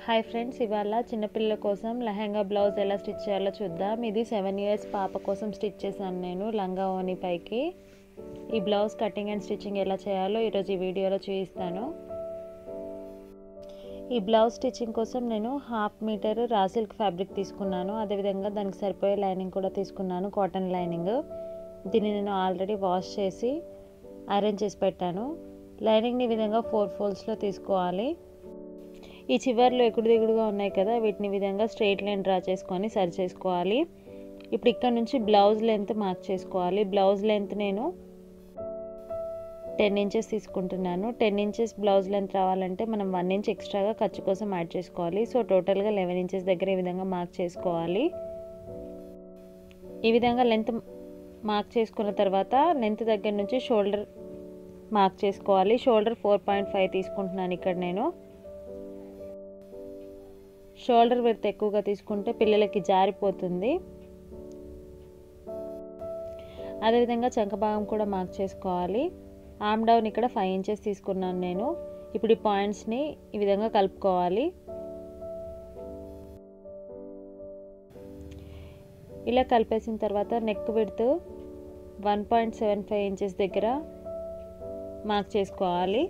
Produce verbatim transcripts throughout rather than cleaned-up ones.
Hi friends, ఇవాళ చిన్నపిల్లల కోసం లెహంగా బ్లౌజ్ ఎలా స్టిచ్ చేయాలో చూద్దాం. ఇది సెవెన్ ఇయర్స్ పాప కోసం స్టిచ్ చేశాను నేను లంగా ఓని పైకి. ఈ బ్లౌజ్ కటింగ్ అండ్ స్టిచ్చింగ్ ఎలా చేయాలో ఈరోజు ఈ వీడియోలో చూపిస్తాను. ఈ బ్లౌజ్ స్టిచ్చింగ్ కోసం నేను హాఫ్ మీటర్ rawsilk ఫ్యాబ్రిక్ తీసుకున్నాను. అదేవిధంగా దానికి సరిపోయే లైనింగ్ కూడా తీసుకున్నాను, కాటన్ లైనింగ్. దీన్ని నేను ఆల్రెడీ వాష్ చేసి ఐరన్ చేసి పెట్టాను. లైనింగ్ని ఈ విధంగా ఫోర్ ఫోల్డ్స్లో తీసుకోవాలి. ఈ చివర్లో ఎగుడు దిగుడుగా ఉన్నాయి కదా, వీటిని విధంగా స్ట్రైట్ లైన్ డ్రా చేసుకొని సరి చేసుకోవాలి. ఇప్పుడు ఇక్కడ నుంచి బ్లౌజ్ లెంత్ మార్క్ చేసుకోవాలి. బ్లౌజ్ లెంత్ నేను టెన్ ఇంచెస్ తీసుకుంటున్నాను. టెన్ ఇంచెస్ బ్లౌజ్ లెంత్ రావాలంటే మనం వన్ ఇంచ్ ఎక్స్ట్రాగా ఖర్చు కోసం యాడ్ చేసుకోవాలి. సో టోటల్గా లెవెన్ ఇంచెస్ దగ్గర ఈ విధంగా మార్క్ చేసుకోవాలి. ఈ విధంగా లెంత్ మార్క్ చేసుకున్న తర్వాత లెంత్ దగ్గర నుంచి షోల్డర్ మార్క్ చేసుకోవాలి. షోల్డర్ ఫోర్ పాయింట్ ఫైవ్ తీసుకుంటున్నాను ఇక్కడ నేను. షోల్డర్ విడ్త్ ఎక్కువగా తీసుకుంటే పిల్లలకి జారిపోతుంది. అదేవిధంగా చంక భాగం కూడా మార్క్ చేసుకోవాలి. ఆర్మ్ డౌన్ ఇక్కడ ఫైవ్ ఇంచెస్ తీసుకున్నాను నేను. ఇప్పుడు ఈ పాయింట్స్ని ఈ విధంగా కలుపుకోవాలి. ఇలా కలిపేసిన తర్వాత neck width one point seven five inches దగ్గర మార్క్ చేసుకోవాలి.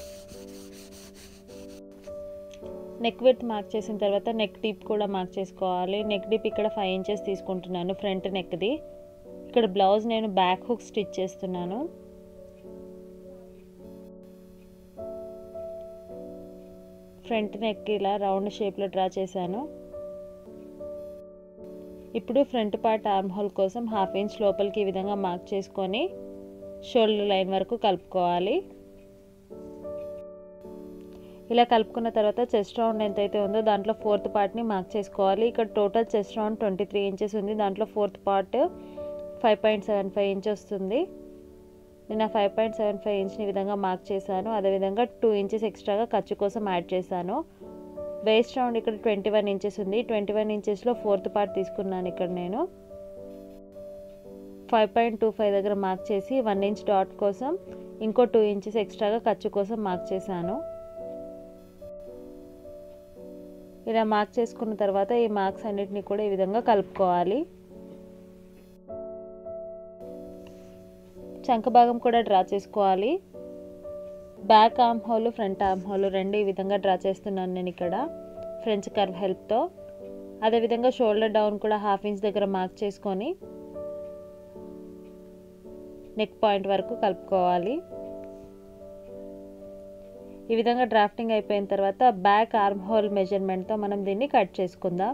నెక్ విడ్త్ మార్క్ చేసిన తర్వాత నెక్ డీప్ కూడా మార్క్ చేసుకోవాలి. నెక్ డీప్ ఇక్కడ ఫైవ్ ఇంచెస్ తీసుకుంటున్నాను ఫ్రంట్ నెక్ది. ఇక్కడ బ్లౌజ్ నేను బ్యాక్ హుక్ స్టిచ్ చేస్తున్నాను. ఫ్రంట్ నెక్ ఇలా రౌండ్ షేప్లో డ్రా చేశాను. ఇప్పుడు ఫ్రంట్ పార్ట్ ఆర్మ్ హోల్ కోసం హాఫ్ ఇంచ్ లోపలికి ఈ విధంగా మార్క్ చేసుకొని షోల్డర్ లైన్ వరకు కలుపుకోవాలి. ఇలా కలుపుకున్న తర్వాత చెస్ట్ రౌండ్ ఎంతైతే ఉందో దాంట్లో ఫోర్త్ పార్ట్ని మార్క్ చేసుకోవాలి. ఇక్కడ total chest round twenty three inches ఉంది. దాంట్లో fourth part five point seven five inch వస్తుంది. నేను ఆ ఫైవ్ పాయింట్ సెవెన్ ఫైవ్ ఇంచ్ని విధంగా మార్క్ చేశాను. అదేవిధంగా టూ ఇంచెస్ ఎక్స్ట్రాగా ఖర్చు కోసం యాడ్ చేశాను. వేస్ట్ రౌండ్ ఇక్కడ ట్వంటీ వన్ ఇంచెస్ ఉంది. ట్వంటీ వన్ ఇంచెస్లో ఫోర్త్ పార్ట్ తీసుకున్నాను ఇక్కడ నేను. ఫైవ్ పాయింట్ టూ ఫైవ్ దగ్గర మార్క్ చేసి వన్ ఇంచ్ డాట్ కోసం ఇంకో టూ ఇంచెస్ ఎక్స్ట్రాగా ఖర్చు కోసం మార్క్ చేశాను. ఇలా మార్క్ చేసుకున్న తర్వాత ఈ మార్క్స్ అన్నిటిని కూడా ఈ విధంగా కలుపుకోవాలి. చంక భాగం కూడా డ్రా చేసుకోవాలి. Back arm hole, front arm hole రెండు ఈ విధంగా డ్రా చేస్తున్నాను నేను ఇక్కడ ఫ్రెంచ్ కర్వ్ హెల్ప్తో. అదేవిధంగా షోల్డర్ డౌన్ కూడా హాఫ్ ఇంచ్ దగ్గర మార్క్ చేసుకొని నెక్ పాయింట్ వరకు కలుపుకోవాలి. ఈ విధంగా డ్రాఫ్టింగ్ అయిపోయిన తర్వాత బ్యాక్ ఆర్మ్ హోల్ మెజర్మెంట్తో మనం దీన్ని కట్ చేసుకుందాం.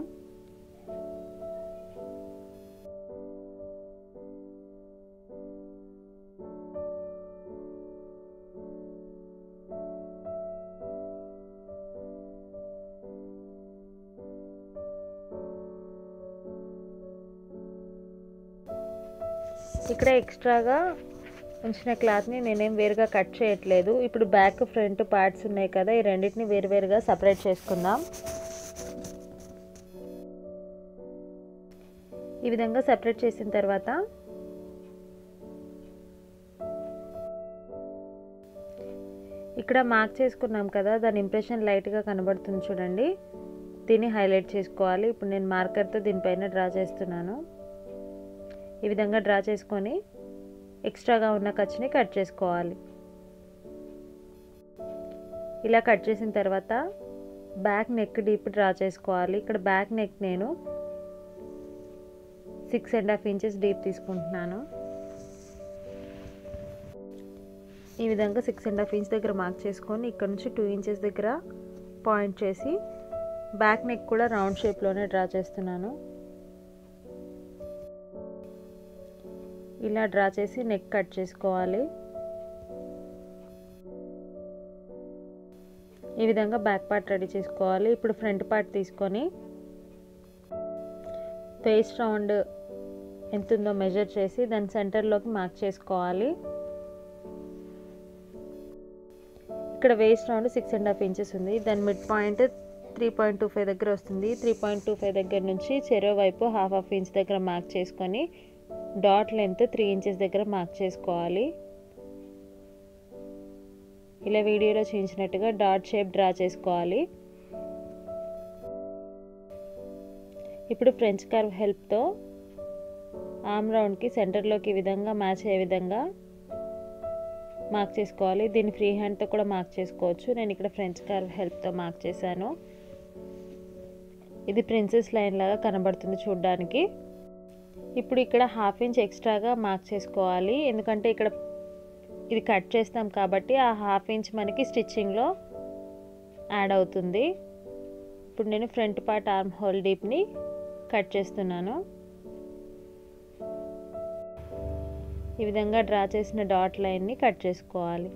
ఇక్కడ ఎక్స్ట్రాగా ఉంచిన క్లాత్ని నేనేం వేరుగా కట్ చేయట్లేదు. ఇప్పుడు బ్యాక్ ఫ్రంట్ పార్ట్స్ ఉన్నాయి కదా, ఈ రెండింటిని వేరువేరుగా సపరేట్ చేసుకుందాం. ఈ విధంగా సపరేట్ చేసిన తర్వాత ఇక్కడ మార్క్ చేసుకున్నాం కదా, దాని ఇంప్రెషన్ లైట్గా కనబడుతుంది చూడండి. దీన్ని హైలైట్ చేసుకోవాలి. ఇప్పుడు నేను మార్కర్తో దీనిపైన డ్రా చేస్తున్నాను. ఈ విధంగా డ్రా చేసుకొని ఎక్స్ట్రాగా ఉన్న ఖర్చుని కట్ చేసుకోవాలి. ఇలా కట్ చేసిన తర్వాత బ్యాక్ నెక్ డీప్ డ్రా చేసుకోవాలి. ఇక్కడ బ్యాక్ నెక్ నేను six and half inches deep తీసుకుంటున్నాను. ఈ విధంగా సిక్స్ అండ్ హాఫ్ ఇంచ్ దగ్గర మార్క్ చేసుకొని ఇక్కడ నుంచి టూ ఇంచెస్ దగ్గర పాయింట్ చేసి బ్యాక్ నెక్ కూడా రౌండ్ షేప్లోనే డ్రా చేస్తున్నాను. ఇలా డ్రా చేసి నెక్ కట్ చేసుకోవాలి. ఈ విధంగా బ్యాక్ పార్ట్ రెడీ చేసుకోవాలి. ఇప్పుడు ఫ్రంట్ పార్ట్ తీసుకొని వేస్ట్ రౌండ్ ఎంత ఉందో మెజర్ చేసి దాని సెంటర్లోకి మార్క్ చేసుకోవాలి. ఇక్కడ waist round six and half inches ఉంది. దాని mid point three point two five దగ్గర వస్తుంది. త్రీ పాయింట్ టూ ఫైవ్ దగ్గర నుంచి చెరో వైపు హాఫ్ హాఫ్ ఇంచ్ దగ్గర మార్క్ చేసుకొని డాట్ లెంత్ త్రీ ఇంచెస్ దగ్గర మార్క్ చేసుకోవాలి. ఇలా వీడియోలో చూపించినట్టుగా డాట్ షేప్ డ్రా చేసుకోవాలి. ఇప్పుడు ఫ్రెంచ్ కర్వ్ హెల్ప్తో ఆర్మ్ రౌండ్కి సెంటర్లోకి ఈ విధంగా మ్యాచ్ అయ్యే విధంగా మార్క్ చేసుకోవాలి. దీన్ని ఫ్రీ హ్యాండ్తో కూడా మార్క్ చేసుకోవచ్చు. నేను ఇక్కడ ఫ్రెంచ్ కర్వ్ హెల్ప్తో మార్క్ చేశాను. ఇది ప్రిన్సెస్ లైన్ లాగా కనబడుతుంది చూడడానికి. ఇప్పుడు ఇక్కడ హాఫ్ ఇంచ్ ఎక్స్ట్రాగా మార్క్ చేసుకోవాలి, ఎందుకంటే ఇక్కడ ఇది కట్ చేస్తాం కాబట్టి ఆ హాఫ్ ఇంచ్ మనకి స్టిచ్చింగ్లో యాడ్ అవుతుంది. ఇప్పుడు నేను ఫ్రంట్ పార్ట్ ఆర్మ్ హోల్ డీప్ని కట్ చేస్తున్నాను. ఈ విధంగా డ్రా చేసిన డాట్ లైన్ని కట్ చేసుకోవాలి.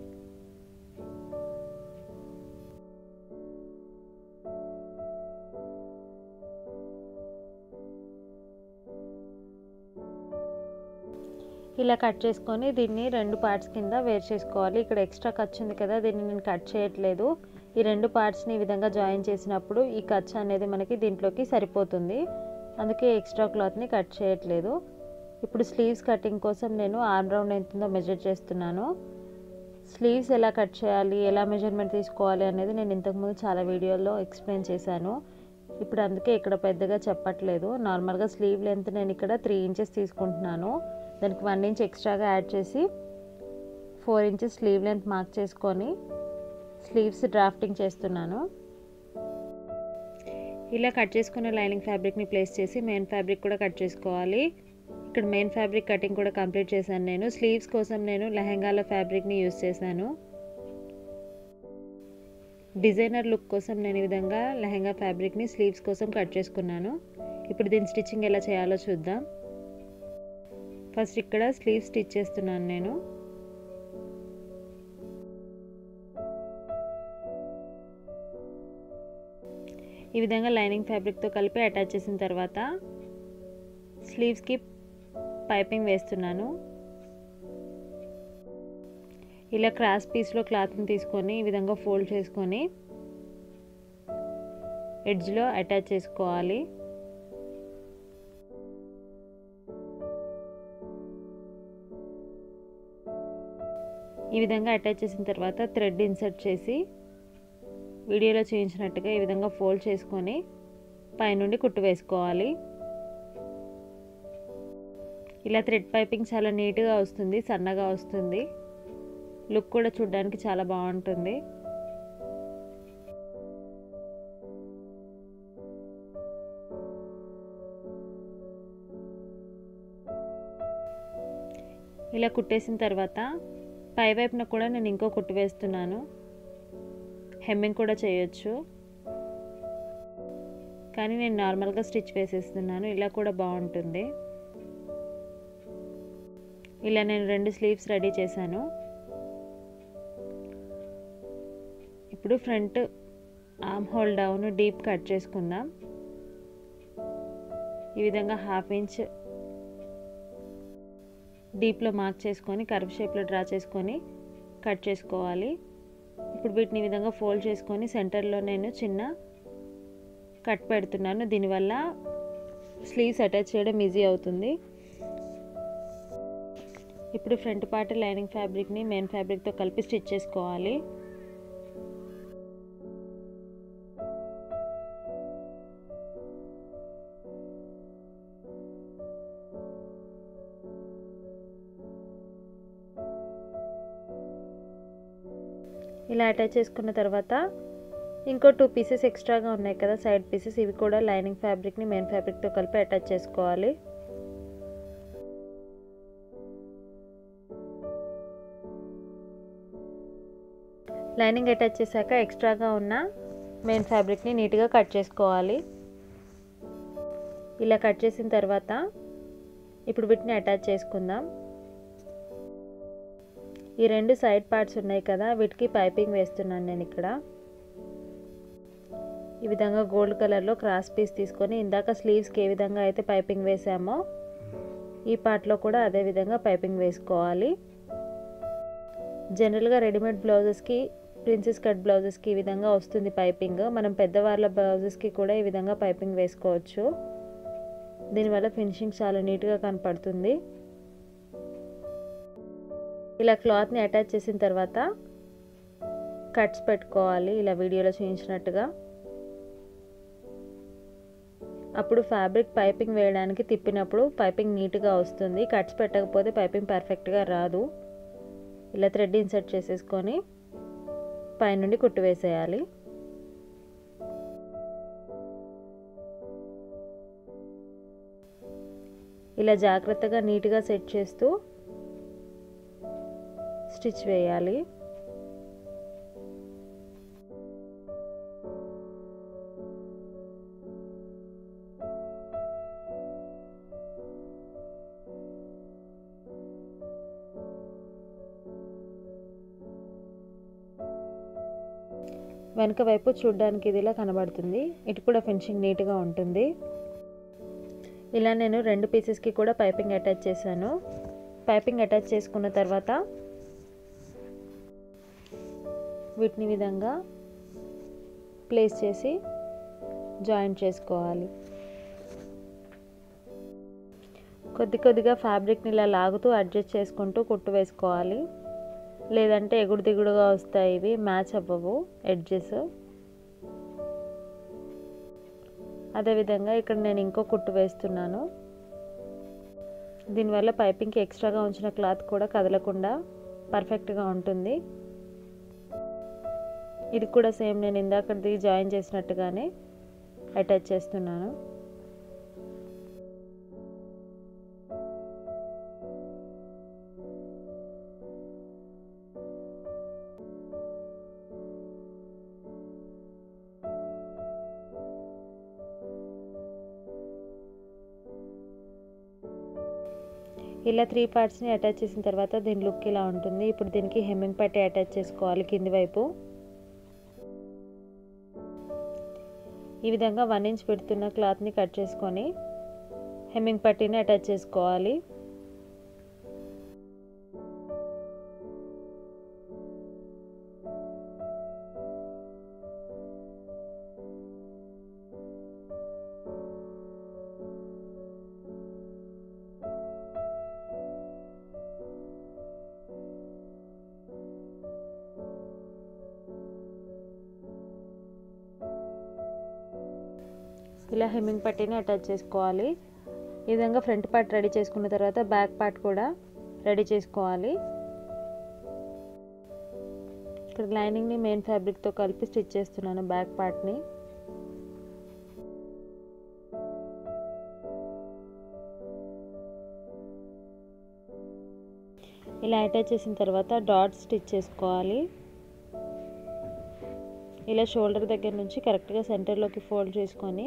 ఇలా కట్ చేసుకొని దీన్ని రెండు పార్ట్స్ కింద వేర్ చేసుకోవాలి. ఇక్కడ ఎక్స్ట్రా ఖర్చు ఉంది కదా, దీన్ని నేను కట్ చేయట్లేదు. ఈ రెండు పార్ట్స్ని ఈ విధంగా జాయిన్ చేసినప్పుడు ఈ ఖర్చు అనేది మనకి దీంట్లోకి సరిపోతుంది, అందుకే ఎక్స్ట్రా క్లాత్ని కట్ చేయట్లేదు. ఇప్పుడు స్లీవ్స్ కటింగ్ కోసం నేను ఆర్మ్ రౌండ్ ఎంత ఉందో మెజర్ చేస్తున్నాను. స్లీవ్స్ ఎలా కట్ చేయాలి, ఎలా మెజర్మెంట్ తీసుకోవాలి అనేది నేను ఇంతకుముందు చాలా వీడియోల్లో ఎక్స్ప్లెయిన్ చేశాను. ఇప్పుడు అందుకే ఇక్కడ పెద్దగా చెప్పట్లేదు. నార్మల్గా స్లీవ్ లెంత్ నేను ఇక్కడ త్రీ ఇంచెస్ తీసుకుంటున్నాను. దానికి వన్ ఇంచ్ ఎక్స్ట్రాగా యాడ్ చేసి four inches sleeve length mark చేసుకొని స్లీవ్స్ డ్రాఫ్టింగ్ చేస్తున్నాను. ఇలా కట్ చేసుకున్న లైనింగ్ ఫ్యాబ్రిక్ని ప్లేస్ చేసి మెయిన్ ఫ్యాబ్రిక్ కూడా కట్ చేసుకోవాలి. ఇక్కడ మెయిన్ ఫ్యాబ్రిక్ కటింగ్ కూడా కంప్లీట్ చేశాను. నేను స్లీవ్స్ కోసం నేను లెహెంగాల ఫ్యాబ్రిక్ని యూజ్ చేశాను. డిజైనర్ లుక్ కోసం నేను ఈ విధంగా లెహెంగా ఫ్యాబ్రిక్ని స్లీవ్స్ కోసం కట్ చేసుకున్నాను. ఇప్పుడు దీని స్టిచ్చింగ్ ఎలా చేయాలో చూద్దాం. ఫస్ట్ ఇక్కడ స్లీవ్ స్టిచ్ చేస్తున్నాను నేను. ఈ విధంగా లైనింగ్ ఫ్యాబ్రిక్తో కలిపి అటాచ్ చేసిన తర్వాత స్లీవ్స్కి పైపింగ్ వేస్తున్నాను. ఇలా క్రాస్ పీస్లో క్లాత్ని తీసుకొని ఈ విధంగా ఫోల్డ్ చేసుకొని ఎడ్జ్లో అటాచ్ చేసుకోవాలి. ఈ విధంగా అటాచ్ చేసిన తర్వాత థ్రెడ్ ఇన్సర్ట్ చేసి వీడియోలో చూపించినట్టుగా ఈ విధంగా ఫోల్డ్ చేసుకొని పైనుండి కుట్టు వేసుకోవాలి. ఇలా థ్రెడ్ పైపింగ్ చాలా నీట్గా వస్తుంది, సన్నగా వస్తుంది. లుక్ కూడా చూడడానికి చాలా బాగుంటుంది. ఇలా కుట్టేసిన తర్వాత పై వైపున కూడా నేను ఇంకో కుట్టు వేస్తున్నాను. హెమ్మింగ్ కూడా చేయొచ్చు, కానీ నేను నార్మల్గా స్టిచ్ వేసేస్తున్నాను. ఇలా కూడా బాగుంటుంది. ఇలా నేను రెండు స్లీవ్స్ రెడీ చేశాను. ఇప్పుడు front arm hole down deep cut చేసుకుందాం. ఈ విధంగా హాఫ్ ఇంచ్ డీప్లో మార్క్ చేసుకొని కర్వ్ షేప్లో డ్రా చేసుకొని కట్ చేసుకోవాలి. ఇప్పుడు వీటిని ఈ విధంగా ఫోల్డ్ చేసుకొని సెంటర్లో నేను చిన్న కట్ పెడుతున్నాను. దీనివల్ల స్లీవ్స్ అటాచ్ చేయడం ఈజీ అవుతుంది. ఇప్పుడు ఫ్రంట్ పార్ట్ లైనింగ్ ఫ్యాబ్రిక్ని మెయిన్ ఫ్యాబ్రిక్తో కలిపి స్టిచ్ చేసుకోవాలి. ఇలా అటాచ్ చేసుకున్న తర్వాత ఇంకో టూ పీసెస్ ఎక్స్ట్రాగా ఉన్నాయి కదా సైడ్ పీసెస్, ఇవి కూడా లైనింగ్ ఫ్యాబ్రిక్ని మెయిన్ ఫ్యాబ్రిక్తో కలిపి అటాచ్ చేసుకోవాలి. లైనింగ్ అటాచ్ చేశాక ఎక్స్ట్రాగా ఉన్న మెయిన్ ఫ్యాబ్రిక్ని నీట్గా కట్ చేసుకోవాలి. ఇలా కట్ చేసిన తర్వాత ఇప్పుడు వీటిని అటాచ్ చేసుకుందాం. ఈ రెండు సైడ్ పార్ట్స్ ఉన్నాయి కదా, వీటికి పైపింగ్ వేస్తున్నాను నేను ఇక్కడ. ఈ విధంగా గోల్డ్ కలర్లో క్రాస్ పీస్ తీసుకొని ఇందాక స్లీవ్స్కి ఏ విధంగా అయితే పైపింగ్ వేసామో ఈ పార్ట్లో కూడా అదే విధంగా పైపింగ్ వేసుకోవాలి. జనరల్గా రెడీమేడ్ బ్లౌజెస్కి, ప్రిన్సెస్ కట్ బ్లౌజెస్కి ఈ విధంగా వస్తుంది పైపింగ్. మనం పెద్దవాళ్ళ బ్లౌజెస్కి కూడా ఈ విధంగా పైపింగ్ వేసుకోవచ్చు. దీనివల్ల ఫినిషింగ్ చాలా నీట్గా కనపడుతుంది. ఇలా క్లాత్ని అటాచ్ చేసిన తర్వాత కట్స్ పెట్టుకోవాలి, ఇలా వీడియోలో చూపించినట్టుగా. అప్పుడు ఫ్యాబ్రిక్ పైపింగ్ వేయడానికి తిప్పినప్పుడు పైపింగ్ నీట్గా వస్తుంది. కట్స్ పెట్టకపోతే పైపింగ్ పర్ఫెక్ట్గా రాదు. ఇలా థ్రెడ్ ఇన్సర్ట్ చేసేసుకొని పైనుండి కుట్టు వేసేయాలి. ఇలా జాగ్రత్తగా నీట్గా సెట్ చేస్తూ స్టిచ్ వేయాలి. వెనక వైపు చూడడానికి ఇది ఇలా కనబడుతుంది. ఇటు కూడా ఫినిషింగ్ నీట్గా ఉంటుంది. ఇలా నేను రెండు పీసెస్కి కూడా పైపింగ్ అటాచ్ చేశాను. పైపింగ్ అటాచ్ చేసుకున్న తర్వాత వీటిని విధంగా ప్లేస్ చేసి జాయింట్ చేసుకోవాలి. కొద్ది కొద్దిగా ఫ్యాబ్రిక్ని ఇలా లాగుతూ అడ్జస్ట్ చేసుకుంటూ కుట్టు వేసుకోవాలి. లేదంటే ఎగుడు దిగుడుగా వస్తాయి, ఇవి మ్యాచ్ అవ్వవు ఎడ్జెస్. అదేవిధంగా ఇక్కడ నేను ఇంకో కుట్టు వేస్తున్నాను. దీనివల్ల పైపింగ్కి ఎక్స్ట్రాగా ఉంచిన క్లాత్ కూడా కదలకుండా పర్ఫెక్ట్గా ఉంటుంది. ఇది కూడా సేమ్ నేను ఇందాకది జాయిన్ చేసినట్టుగానే అటాచ్ చేస్తున్నాను. ఇలా త్రీ పార్ట్స్ని అటాచ్ చేసిన తర్వాత దీని లుక్ ఇలా ఉంటుంది. ఇప్పుడు దీనికి హెమ్మింగ్ పట్టీ అటాచ్ చేసుకోవాలి కింది వైపు. ఈ విధంగా వన్ ఇంచ్ పెడుతున్న క్లాత్ని కట్ చేసుకొని హెమ్మింగ్ పట్టీని అటాచ్ చేసుకోవాలి. ఇలా హెమ్మింగ్ పట్టీని అటాచ్ చేసుకోవాలి. ఈ విధంగా ఫ్రంట్ పార్ట్ రెడీ చేసుకున్న తర్వాత బ్యాక్ పార్ట్ కూడా రెడీ చేసుకోవాలి. ఇక్కడ లైనింగ్ని మెయిన్ ఫ్యాబ్రిక్తో కలిపి స్టిచ్ చేస్తున్నాను బ్యాక్ పార్ట్ని. ఇలా అటాచ్ చేసిన తర్వాత డాట్ స్టిచ్ చేసుకోవాలి. ఇలా షోల్డర్ దగ్గర నుంచి కరెక్ట్గా సెంటర్లోకి ఫోల్డ్ చేసుకొని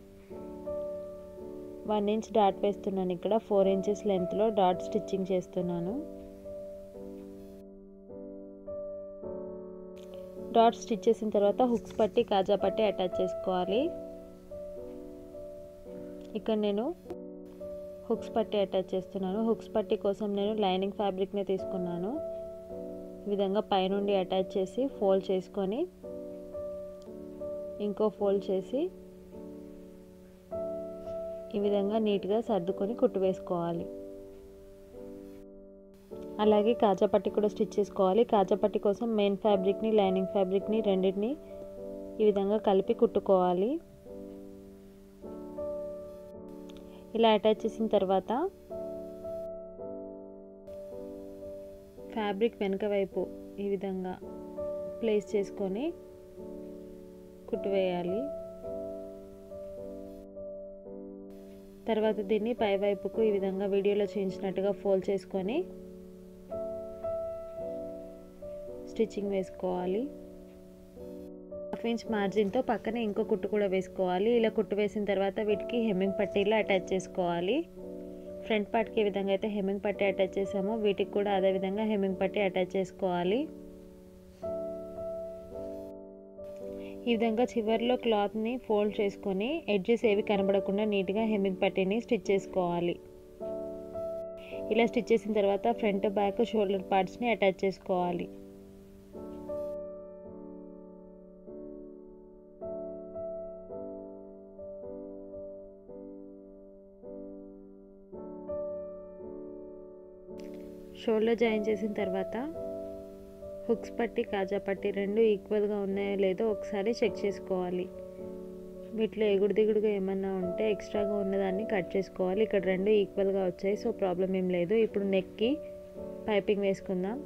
వన్ ఇంచ్ డాట్ వేస్తున్నాను. ఇక్కడ ఫోర్ ఇంచెస్ లెంత్లో డాట్ స్టిచ్చింగ్ చేస్తున్నాను. డాట్ స్టిచ్ చేసిన తర్వాత హుక్స్ పట్టి కాజా పట్టి అటాచ్ చేసుకోవాలి. ఇక్కడ నేను హుక్స్ పట్టి అటాచ్ చేస్తున్నాను. హుక్స్ పట్టి కోసం నేను లైనింగ్ ఫ్యాబ్రిక్ని తీసుకున్నాను. ఈ విధంగా పైనుండి అటాచ్ చేసి ఫోల్డ్ చేసుకొని ఇంకో ఫోల్డ్ చేసి ఈ విధంగా నీట్గా సర్దుకొని కుట్టు వేసుకోవాలి. అలాగే కాజా పట్టి కూడా స్టిచ్ చేసుకోవాలి. కాజా పట్టి కోసం మెయిన్ ఫ్యాబ్రిక్ని లైనింగ్ ఫ్యాబ్రిక్ని రెండింటిని ఈ విధంగా కలిపి కుట్టుకోవాలి. ఇలా అటాచ్ చేసిన తర్వాత ఫ్యాబ్రిక్ వెనుక వైపు ఈ విధంగా ప్లేస్ చేసుకొని కుట్టు వేయాలి. తర్వాత దీన్ని పై వైపుకు ఈ విధంగా వీడియోలో చూపించినట్టుగా ఫోల్డ్ చేసుకొని స్టిచ్చింగ్ వేసుకోవాలి. హాఫ్ ఇంచ్ మార్జిన్తో పక్కనే ఇంకో కుట్టు కూడా వేసుకోవాలి. ఇలా కుట్టు వేసిన తర్వాత వీటికి హెమ్మింగ్ పట్టీలో అటాచ్ చేసుకోవాలి. ఫ్రంట్ పార్ట్కి ఏ విధంగా అయితే హెమ్మింగ్ పట్టీ అటాచ్ చేసామో వీటికి కూడా అదే విధంగా హెమ్మింగ్ పట్టీ అటాచ్ చేసుకోవాలి. ఈ విధంగా చివర్లో క్లాత్ని ఫోల్డ్ చేసుకొని ఎడ్జెస్ ఏవి కనబడకుండా నీట్గా హెమ్మింగ్ పట్టీని స్టిచ్ చేసుకోవాలి. ఇలా స్టిచ్ చేసిన తర్వాత ఫ్రంట్ బ్యాక్ షోల్డర్ పార్ట్స్ని అటాచ్ చేసుకోవాలి. షోల్డర్ జాయిన్ చేసిన తర్వాత హుక్స్ పట్టి కాజా పట్టి రెండు ఈక్వల్గా ఉన్నాయో లేదో ఒకసారి చెక్ చేసుకోవాలి. వీటిలో ఎగుడు దిగుడుగా ఏమన్నా ఉంటే ఎక్స్ట్రాగా ఉన్నదాన్ని కట్ చేసుకోవాలి. ఇక్కడ రెండు ఈక్వల్గా వచ్చాయి, సో ప్రాబ్లం ఏం లేదు. ఇప్పుడు నెక్కి పైపింగ్ వేసుకుందాం.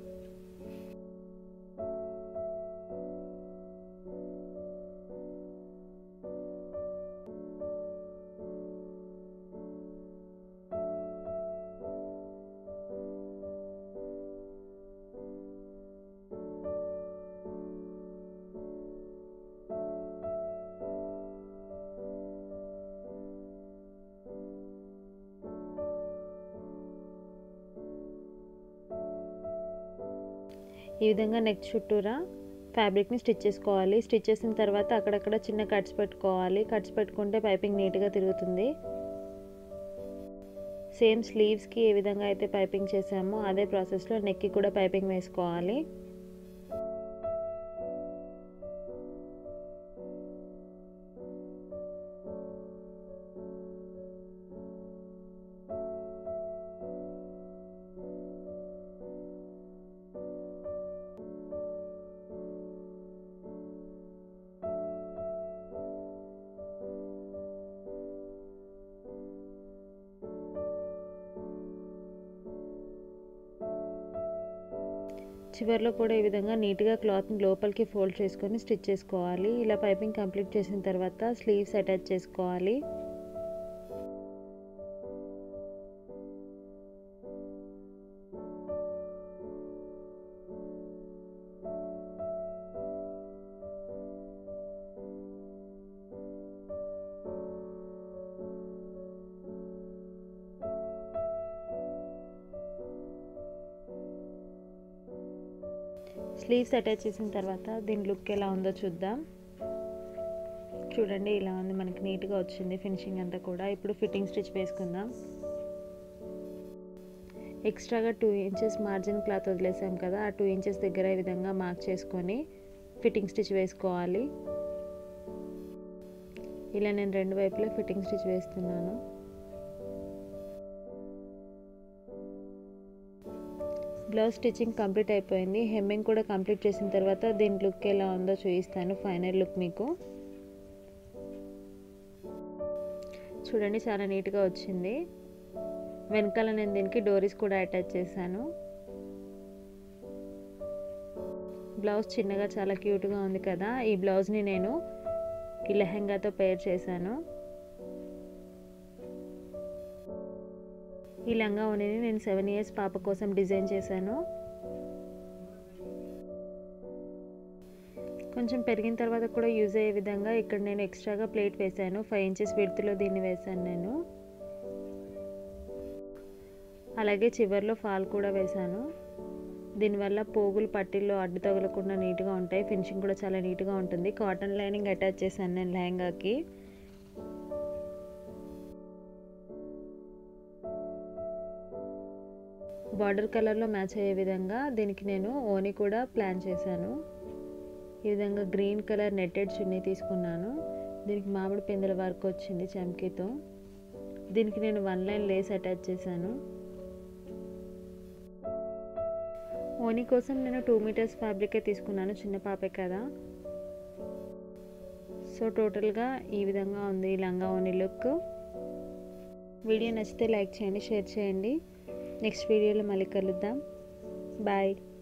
ఈ విధంగా నెక్ చుట్టూరా ఫ్యాబ్రిక్ని స్టిచ్ చేసుకోవాలి. స్టిచ్ చేసిన తర్వాత అక్కడక్కడ చిన్న కట్స్ పెట్టుకోవాలి. కట్స్ పెట్టుకుంటే పైపింగ్ నీట్గా తిరుగుతుంది. సేమ్ స్లీవ్స్కి ఏ విధంగా అయితే పైపింగ్ చేసామో అదే ప్రాసెస్లో నెక్కి కూడా పైపింగ్ వేసుకోవాలి. చివర్లో కూడా ఈ విధంగా నీట్గా క్లాత్ని లోపలికి ఫోల్డ్ చేసుకొని స్టిచ్ చేసుకోవాలి. ఇలా పైపింగ్ కంప్లీట్ చేసిన తర్వాత స్లీవ్స్ అటాచ్ చేసుకోవాలి. స్లీవ్స్ అటాచ్ చేసిన తర్వాత దీని లుక్ ఎలా ఉందో చూద్దాం. చూడండి, ఇలా ఉంది, మనకి నీట్గా వచ్చింది ఫినిషింగ్ అంతా కూడా. ఇప్పుడు ఫిట్టింగ్ స్టిచ్ వేసుకుందాం. ఎక్స్ట్రాగా టూ ఇంచెస్ మార్జిన్ క్లాత్ వదిలేసాం కదా, ఆ టూ ఇంచెస్ దగ్గర ఈ విధంగా మార్క్ చేసుకొని ఫిట్టింగ్ స్టిచ్ వేసుకోవాలి. ఇలా నేను రెండు వైపులా ఫిట్టింగ్ స్టిచ్ వేస్తున్నాను. బ్లౌజ్ స్టిచ్చింగ్ కంప్లీట్ అయిపోయింది. హెమ్మింగ్ కూడా కంప్లీట్ చేసిన తర్వాత దీని లుక్ ఎలా ఉందో చూపిస్తాను, ఫైనల్ లుక్ మీకు. చూడండి, చాలా నీట్గా వచ్చింది. వెనకాల నేను దీనికి డోరీస్ కూడా అటాచ్ చేశాను. బ్లౌజ్ చిన్నగా చాలా క్యూట్గా ఉంది కదా. ఈ బ్లౌజ్ని నేను ఈ లెహెంగాతో పేర్ చేశాను. ఈ లంగా ఓణిని నేను సెవెన్ ఇయర్స్ పాప కోసం డిజైన్ చేశాను. కొంచెం పెరిగిన తర్వాత కూడా యూజ్ అయ్యే విధంగా ఇక్కడ నేను ఎక్స్ట్రాగా ప్లేట్ వేశాను. ఫైవ్ ఇంచెస్ విడ్త్లో దీన్ని వేశాను నేను. అలాగే చివర్లో ఫాల్ కూడా వేశాను. దీనివల్ల పోగులు పట్టీల్లో అడ్డు తగలకుండా నీట్గా ఉంటాయి. ఫినిషింగ్ కూడా చాలా నీట్గా ఉంటుంది. కాటన్ లైనింగ్ అటాచ్ చేశాను నేను లెహంగాకి. బార్డర్ కలర్లో మ్యాచ్ అయ్యే విధంగా దీనికి నేను ఓని కూడా ప్లాన్ చేశాను. ఈ విధంగా గ్రీన్ కలర్ నెట్టెడ్ చున్నీ తీసుకున్నాను. దీనికి మామిడి పిందెల వర్క్ వచ్చింది చమ్కీతో. దీనికి నేను వన్ లైన్ లేస్ అటాచ్ చేశాను. ఓని కోసం నేను టూ మీటర్స్ ఫ్యాబ్రికే తీసుకున్నాను, చిన్న పాపే కదా. సో టోటల్గా ఈ విధంగా ఉంది ఈ లంగా ఓని లుక్. వీడియో నచ్చితే లైక్ చేయండి, షేర్ చేయండి. నెక్స్ట్ వీడియోలో మళ్ళీ కలుద్దాం. బాయ్.